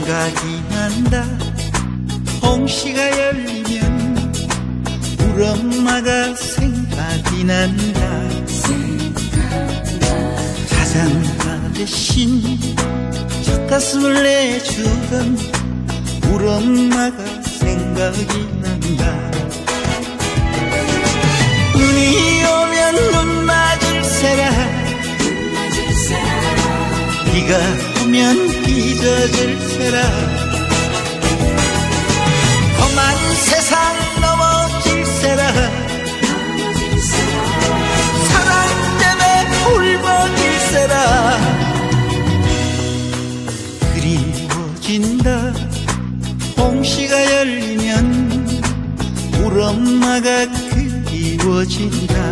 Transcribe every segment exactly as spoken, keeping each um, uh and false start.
생각이 난다. 홍시가 열리면 우리 엄마가 생각이 난다. 자장가 대신 젖가슴을 내주던 우리 엄마가 생각이 난다. 눈이 오면 눈 맞을세라, 비가 오면 비 젖을세라. 험한 세상 넘어질세라, 사랑 때문에 울먹일세라. 그리워진다. 홍시가 열리면 우리 엄마가 그리워진다.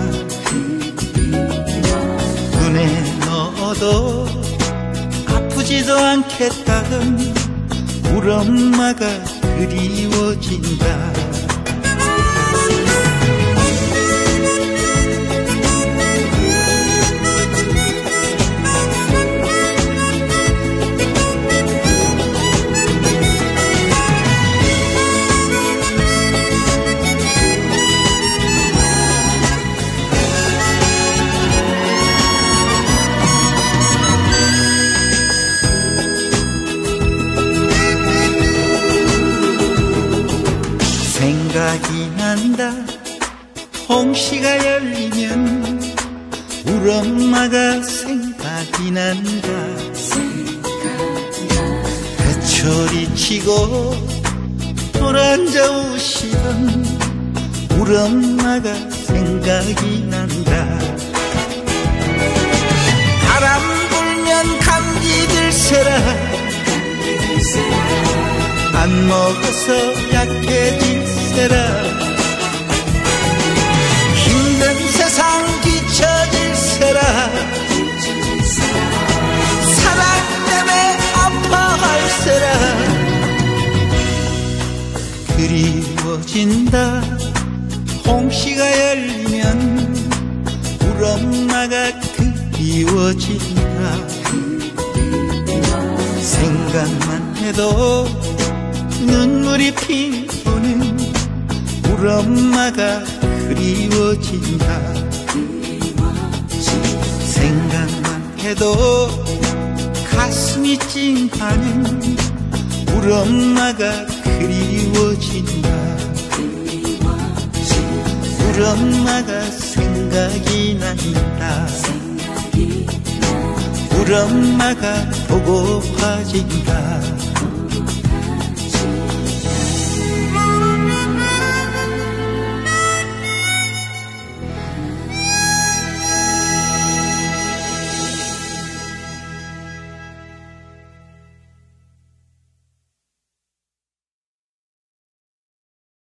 눈에 넣어도 아프지도 않겠다던 우리 엄마가 그리워진다. 생각이 난다. 홍시가 열리면 우리 엄마가 생각이 난다. 회초리치고 돌아앉아 우시던 우리 엄마가 생각이 난다. 바람 불면 감기 들세라, 안 먹어서 약해질세라. 힘든 세상 뒤처질세라, 사랑 때문에 아파할세라. 그리워진다. 홍시가 열리면 우리 엄마가 그리워진다. 생각만 해도 눈물이 핑도는 우리 엄마가 그리워진다. 생각만 해도 가슴이 찡하는 우리 엄마가 그리워진다. 우리 엄마가 생각이 난다. 우리 엄마가 보고파진다.